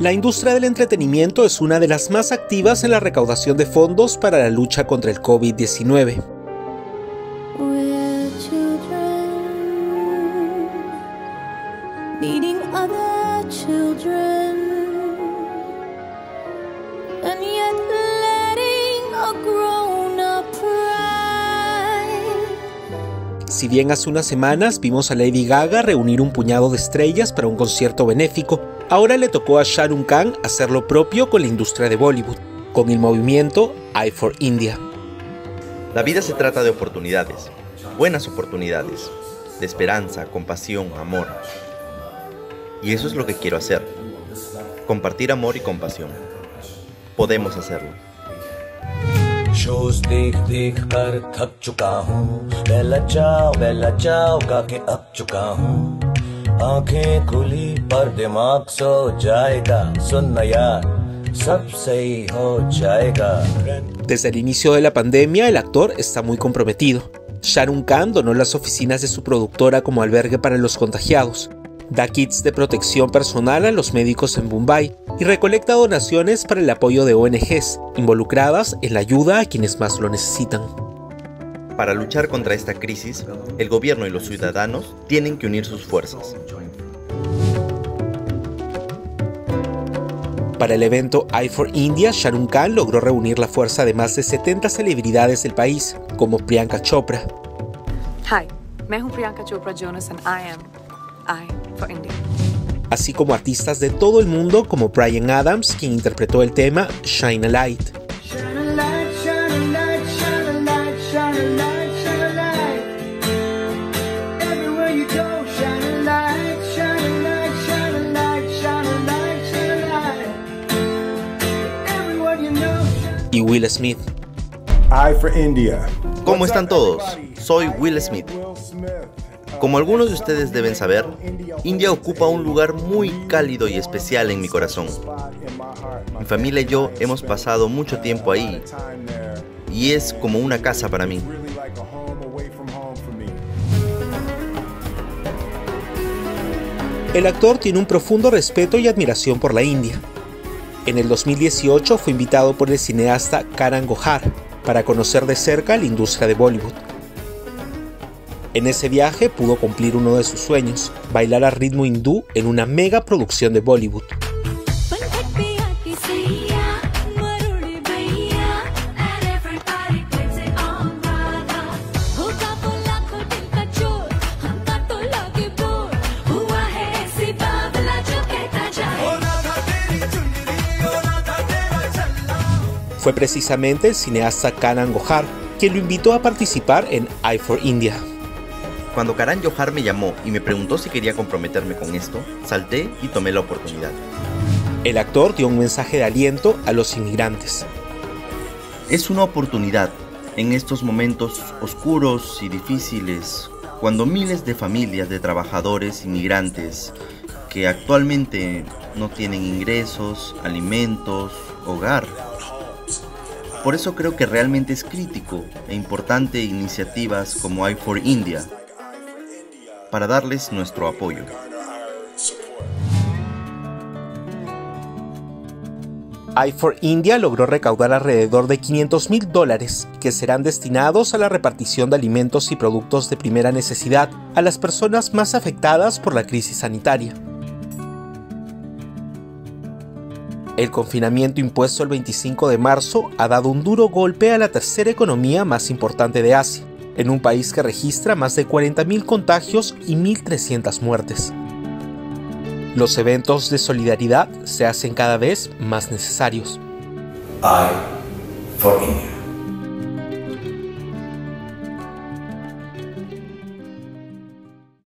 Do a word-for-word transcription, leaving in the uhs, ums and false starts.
La industria del entretenimiento es una de las más activas en la recaudación de fondos para la lucha contra el COVID diecinueve. Si bien hace unas semanas vimos a Lady Gaga reunir un puñado de estrellas para un concierto benéfico, ahora le tocó a Shah Rukh Khan hacer lo propio con la industria de Bollywood, con el movimiento I for India. La vida se trata de oportunidades, buenas oportunidades, de esperanza, compasión, amor. Y eso es lo que quiero hacer, compartir amor y compasión. Podemos hacerlo. Shows देख देख कर थक चुका हूँ मैं लजाओ मैं लजाओ का के अब चुका हूँ आंखें खुली पर दिमाग सो जाएगा सुन यार सब सही हो जाएगा. Desde el inicio de la pandemia, el actor está muy comprometido. Shah Rukh Khan donó las oficinas de su productora como albergue para los contagiados, da kits de protección personal a los médicos en Mumbai y recolecta donaciones para el apoyo de O N Ges involucradas en la ayuda a quienes más lo necesitan. Para luchar contra esta crisis, el gobierno y los ciudadanos tienen que unir sus fuerzas. Para el evento I for India, Shah Rukh Khan logró reunir la fuerza de más de setenta celebridades del país, como Priyanka Chopra. Hi, मैं हूँ Priyanka Chopra Jonas and I am I for India. Así como artistas de todo el mundo como Bryan Adams, quien interpretó el tema Shine a Light. Y Will Smith. I for India. ¿Cómo están todos? Soy Will Smith. Como algunos de ustedes deben saber, India ocupa un lugar muy cálido y especial en mi corazón. Mi familia y yo hemos pasado mucho tiempo ahí y es como una casa para mí. El actor tiene un profundo respeto y admiración por la India. En el dos mil dieciocho fue invitado por el cineasta Karan Johar para conocer de cerca la industria de Bollywood. En ese viaje pudo cumplir uno de sus sueños, bailar al ritmo hindú en una mega producción de Bollywood. Fue precisamente el cineasta Karan Johar quien lo invitó a participar en I for India. Cuando Karan Johar me llamó y me preguntó si quería comprometerme con esto, salté y tomé la oportunidad. El actor dio un mensaje de aliento a los inmigrantes. Es una oportunidad en estos momentos oscuros y difíciles, cuando miles de familias de trabajadores inmigrantes que actualmente no tienen ingresos, alimentos, hogar. Por eso creo que realmente es crítico e importante iniciativas como I for India para darles nuestro apoyo. I for India logró recaudar alrededor de quinientos mil dólares que serán destinados a la repartición de alimentos y productos de primera necesidad a las personas más afectadas por la crisis sanitaria. El confinamiento impuesto el veinticinco de marzo ha dado un duro golpe a la tercera economía más importante de Asia, en un país que registra más de cuarenta mil contagios y mil trescientas muertes. Los eventos de solidaridad se hacen cada vez más necesarios. I for India.